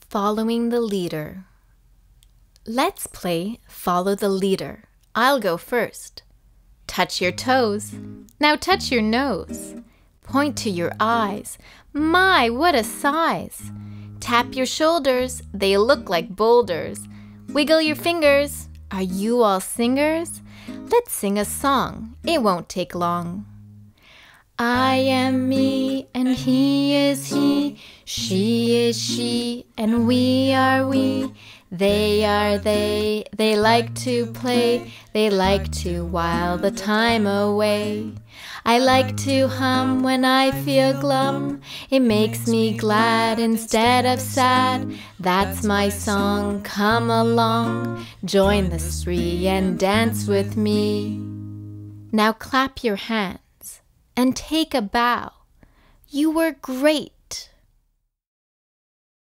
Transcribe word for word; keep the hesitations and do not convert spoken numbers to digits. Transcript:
Following the leader. Let's play follow the leader. I'll go first. Touch your toes. Now touch your nose. Point to your eyes. My, what a size! Tap your shoulders. They look like boulders. Wiggle your fingers. Are you all singers? Let's sing a song. It won't take long. I am me, and he is he. She is she, and we are we. They are they. They like to play. They like to while the time away. I like to hum when I feel glum. It makes me glad instead of sad. That's my song. Come along, join the spree and dance with me. Now clap your hands and take a bow. You were great